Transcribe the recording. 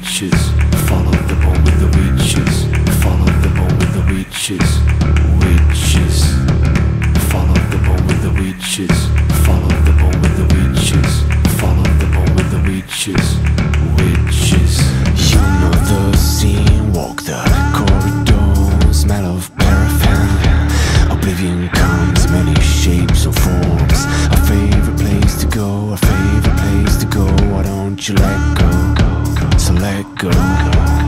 witches. Follow the bone with the witches. Follow the bone with the witches. Witches. Follow the bone with the witches. Follow the bone with the witches. Follow the bone with the witches. Witches. You know the scene, walk the corridor, smell of paraffin. Oblivion comes in many shapes or forms. Our favorite place to go, our favorite place to go. Why don't you let go? So let go.